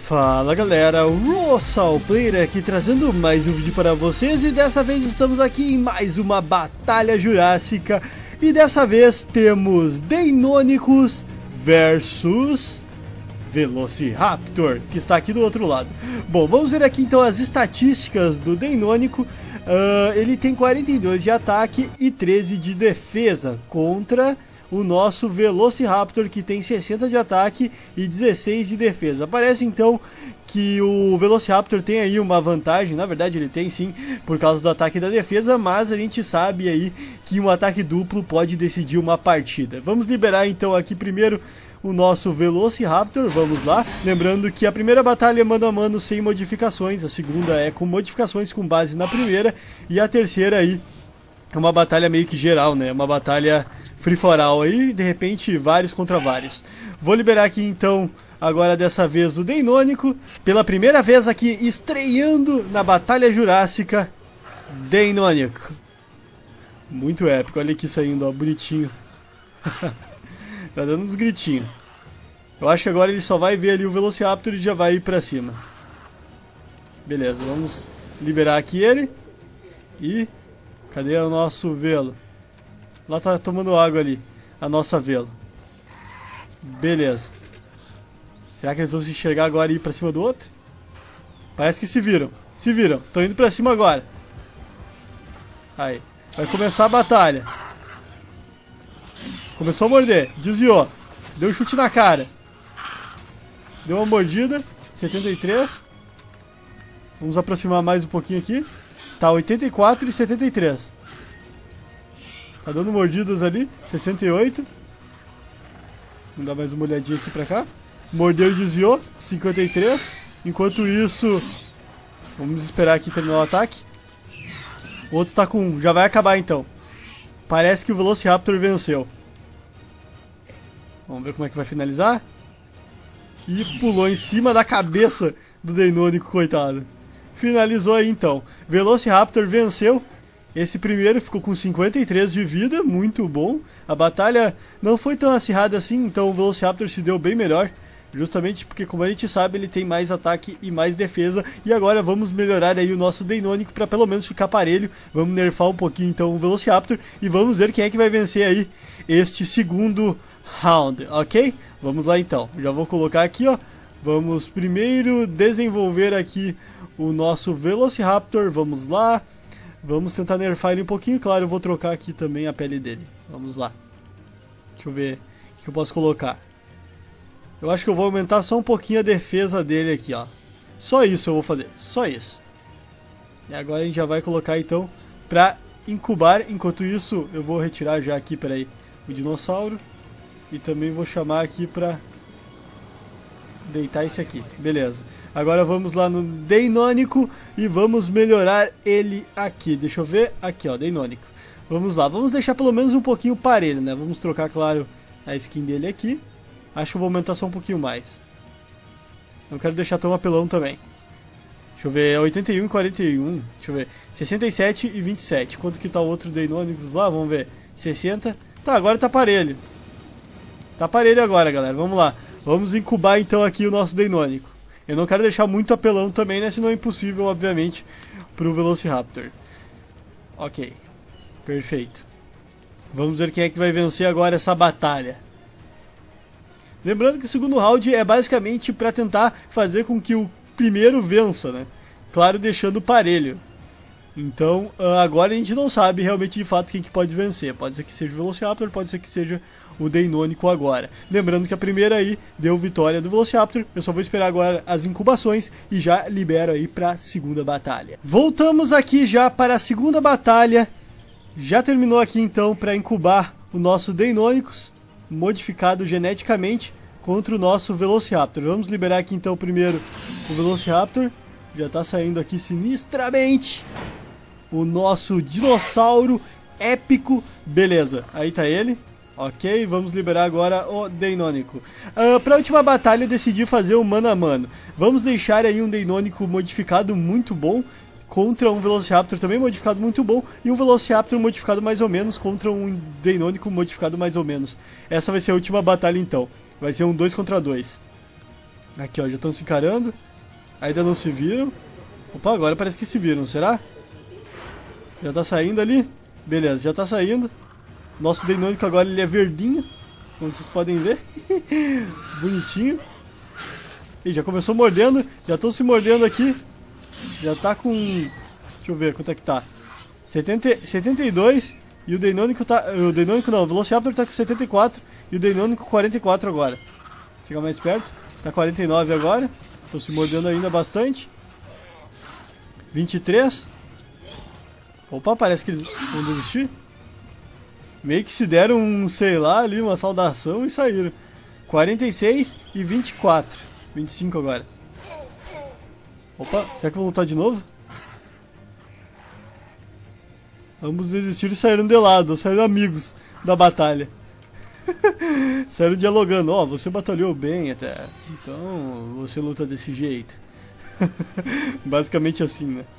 Fala galera, o Rossal Player aqui trazendo mais um vídeo para vocês e dessa vez estamos aqui em mais uma batalha jurássica e dessa vez temos Deinonychus versus Velociraptor, que está aqui do outro lado. Bom, vamos ver aqui então as estatísticas do Deinonychus. Ele tem 42 de ataque e 13 de defesa contra o nosso Velociraptor, que tem 60 de ataque e 16 de defesa. Parece então que o Velociraptor tem aí uma vantagem, na verdade ele tem sim, por causa do ataque e da defesa, mas a gente sabe aí que um ataque duplo pode decidir uma partida. Vamos liberar então aqui primeiro o nosso Velociraptor, vamos lá. Lembrando que a primeira batalha é mano a mano sem modificações, a segunda é com modificações com base na primeira, e a terceira aí é uma batalha meio que geral, né? Uma batalha free for all aí, de repente vários contra vários. Vou liberar aqui então, agora dessa vez o Deinonychus, pela primeira vez aqui estreando na Batalha Jurássica, Deinonychus. Muito épico, olha aqui saindo, ó, bonitinho. Tá dando uns gritinhos. Eu acho que agora ele só vai ver ali o Velociraptor e já vai ir pra cima. Beleza, vamos liberar aqui ele. E cadê o nosso Velo? Lá tá tomando água ali, a nossa Velo. Beleza. Será que eles vão se enxergar agora e ir pra cima do outro? Parece que se viram. Se viram. Estão indo pra cima agora. Aí. Vai começar a batalha. Começou a morder. Desviou. Deu um chute na cara. Deu uma mordida. 73. Vamos aproximar mais um pouquinho aqui. Tá 84 e 73. Tá dando mordidas ali, 68. Vamos dar mais uma olhadinha aqui pra cá. Mordeu e desviou, 53. Enquanto isso, vamos esperar aqui terminar o ataque. O outro tá com... já vai acabar então. Parece que o Velociraptor venceu. Vamos ver como é que vai finalizar. E pulou em cima da cabeça do Deinonychus, coitado. Finalizou aí então. Velociraptor venceu. Esse primeiro ficou com 53 de vida, muito bom. A batalha não foi tão acirrada assim, então o Velociraptor se deu bem melhor. Justamente porque, como a gente sabe, ele tem mais ataque e mais defesa. E agora vamos melhorar aí o nosso Deinonychus para pelo menos ficar parelho. Vamos nerfar um pouquinho então o Velociraptor e vamos ver quem é que vai vencer aí este segundo round, ok? Vamos lá então, já vou colocar aqui, ó. Vamos primeiro desenvolver aqui o nosso Velociraptor, vamos lá. Vamos tentar nerfar ele um pouquinho, claro, eu vou trocar aqui também a pele dele. Vamos lá. Deixa eu ver o que eu posso colocar. Eu acho que eu vou aumentar só um pouquinho a defesa dele aqui, ó. Só isso eu vou fazer, só isso. E agora a gente já vai colocar então pra incubar. Enquanto isso eu vou retirar já aqui, peraí, o dinossauro. E também vou chamar aqui pra deitar esse aqui, beleza. Agora vamos lá no Deinonychus e vamos melhorar ele aqui. Deixa eu ver, aqui ó, Deinonychus. Vamos lá, vamos deixar pelo menos um pouquinho parelho, né? Vamos trocar, claro, a skin dele aqui. Acho que eu vou aumentar só um pouquinho mais. Não quero deixar tão apelão também. Deixa eu ver, é 81 e 41. Deixa eu ver, 67 e 27. Quanto que tá o outro Deinonychus lá? Vamos ver, 60. Tá, agora tá parelho. Tá parelho agora, galera, vamos lá. Vamos incubar então aqui o nosso Deinonychus. Eu não quero deixar muito apelão também, né? Senão é impossível, obviamente, pro Velociraptor. Ok. Perfeito. Vamos ver quem é que vai vencer agora essa batalha. Lembrando que o segundo round é basicamente para tentar fazer com que o primeiro vença, né? Claro, deixando parelho. Então, agora a gente não sabe realmente de fato quem que pode vencer. Pode ser que seja o Velociraptor, pode ser que seja o Deinonychus agora. Lembrando que a primeira aí deu vitória do Velociraptor. Eu só vou esperar agora as incubações e já libero aí para a segunda batalha. Voltamos aqui já para a segunda batalha. Já terminou aqui então para incubar o nosso Deinonychus, modificado geneticamente, contra o nosso Velociraptor. Vamos liberar aqui então primeiro o Velociraptor. Já está saindo aqui sinistramente o nosso dinossauro épico. Beleza, aí tá ele. Ok, vamos liberar agora o Deinonychus. Para a última batalha eu decidi fazer um mano a mano. Vamos deixar aí um Deinonychus modificado muito bom contra um Velociraptor também modificado muito bom, e um Velociraptor modificado mais ou menos contra um Deinonychus modificado mais ou menos. Essa vai ser a última batalha então. Vai ser um 2 contra 2. Aqui, ó, já estão se encarando. Ainda não se viram. Opa, agora parece que se viram, será? Já tá saindo ali. Beleza, já tá saindo. Nosso Deinônico agora ele é verdinho, como vocês podem ver. Bonitinho. E já começou mordendo. Já estão se mordendo aqui. Já tá com... Deixa eu ver quanto é que tá. 72. E o Deinônico tá... O Deinônico não, o Velociraptor tá com 74. E o Deinônico 44 agora. Chega mais perto. Tá 49 agora. Estão se mordendo ainda bastante. 23. Opa, parece que eles vão desistir. Meio que se deram um, sei lá, ali, uma saudação e saíram. 46 e 24. 25 agora. Opa, será que vão lutar de novo? Ambos desistiram e saíram de lado, saíram amigos da batalha. Saíram dialogando. Ó, você batalhou bem até, então você luta desse jeito. Basicamente assim, né?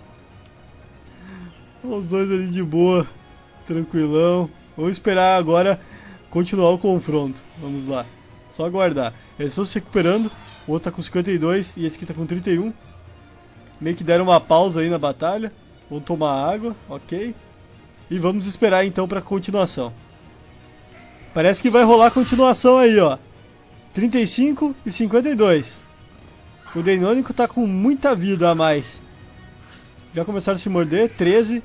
Os dois ali de boa, tranquilão. Vamos esperar agora continuar o confronto. Vamos lá, só aguardar. Eles estão se recuperando. O outro tá com 52 e esse aqui tá com 31. Meio que deram uma pausa aí na batalha. Vão tomar água, ok. E vamos esperar então para continuação. Parece que vai rolar continuação aí, ó. 35 e 52. O Deinônico tá com muita vida a mais. Já começaram a se morder. 13.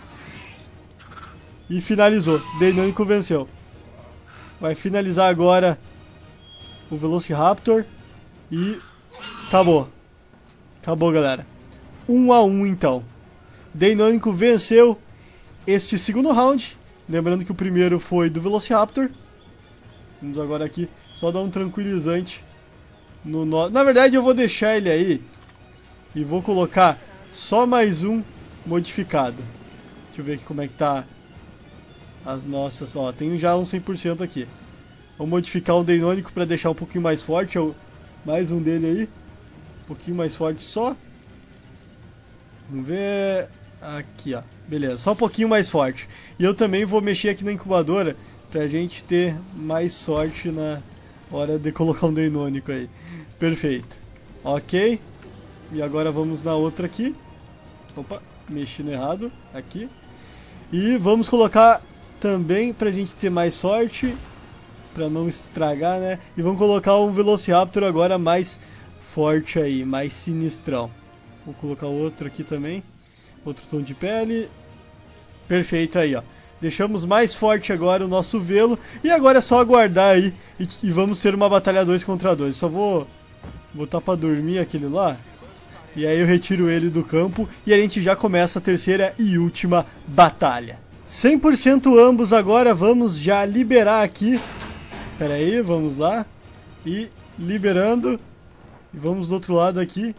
E finalizou. Deinônico venceu. Vai finalizar agora o Velociraptor. E acabou. Acabou, galera. 1 a 1 então. Deinônico venceu este segundo round. Lembrando que o primeiro foi do Velociraptor. Vamos agora aqui só dar um tranquilizante no nó. Na verdade eu vou deixar ele aí e vou colocar só mais um modificado. Deixa eu ver aqui como é que tá as nossas. Ó, tem já um 100% aqui. Vou modificar o Deinônico para deixar um pouquinho mais forte. Mais um dele aí. Um pouquinho mais forte só. Vamos ver. Aqui, ó. Beleza, só um pouquinho mais forte. E eu também vou mexer aqui na incubadora pra gente ter mais sorte na hora de colocar um Deinônico aí. Perfeito. Ok. E agora vamos na outra aqui. Opa, mexi no errado. Aqui. E vamos colocar também pra gente ter mais sorte. Pra não estragar, né? E vamos colocar um Velociraptor agora mais forte aí, mais sinistrão. Vou colocar outro aqui também. Outro tom de pele. Perfeito aí, ó. Deixamos mais forte agora o nosso Velo. E agora é só aguardar aí. E vamos ter uma batalha 2 contra 2. Só vou botar pra dormir aquele lá. E aí eu retiro ele do campo. E a gente já começa a terceira e última batalha. 100% ambos agora. Vamos já liberar aqui. Pera aí, vamos lá. E liberando. E vamos do outro lado aqui.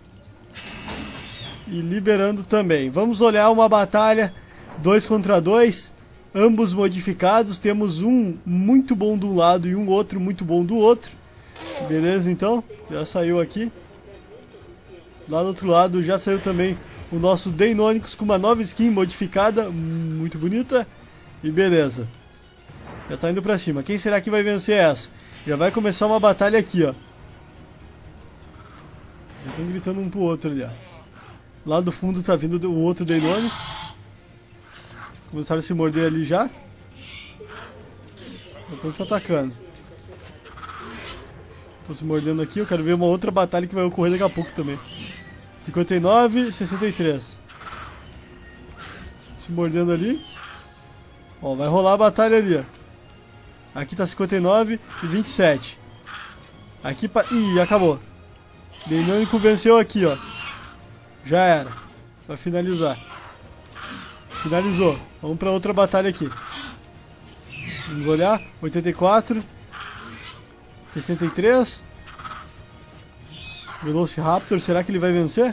E liberando também. Vamos olhar uma batalha 2 contra 2. Ambos modificados. Temos um muito bom de um lado e um outro muito bom do outro. Beleza, então. Já saiu aqui. Lá do outro lado já saiu também o nosso Deinônicos com uma nova skin modificada. Muito bonita. E beleza. Já tá indo pra cima. Quem será que vai vencer essa? Já vai começar uma batalha aqui, ó. Já estão gritando um pro outro ali, ó. Lá do fundo tá vindo o outro Deinônico. Começaram a se morder ali já. Estão se atacando. Estão se mordendo aqui. Eu quero ver uma outra batalha que vai ocorrer daqui a pouco também. 59, 63. Se mordendo ali. Ó, vai rolar a batalha ali, ó. Aqui tá 59 e 27. Aqui pa... Ih, acabou. Deinônico venceu aqui, ó. Já era. Vai finalizar. Finalizou. Vamos pra outra batalha aqui. Vamos olhar. 84. 63. Velociraptor, será que ele vai vencer?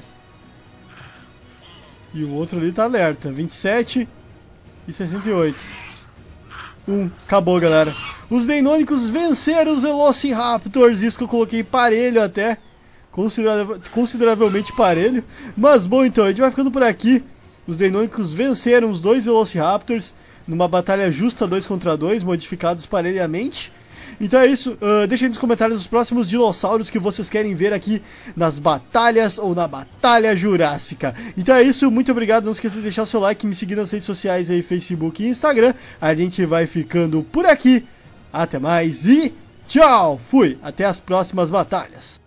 E o outro ali tá alerta. 27 e 68. Acabou, galera. Os Deinônicos venceram os Velociraptors. Isso que eu coloquei parelho até. Consideravelmente parelho. Mas bom, então, a gente vai ficando por aqui. Os Deinônicos venceram os dois Velociraptors numa batalha justa 2 contra 2, modificados parelhamente. Então é isso, deixem nos comentários os próximos dinossauros que vocês querem ver aqui nas batalhas ou na Batalha Jurássica. Então é isso, muito obrigado, não esqueça de deixar o seu like, me seguir nas redes sociais aí, Facebook e Instagram. A gente vai ficando por aqui, até mais e tchau, fui, até as próximas batalhas.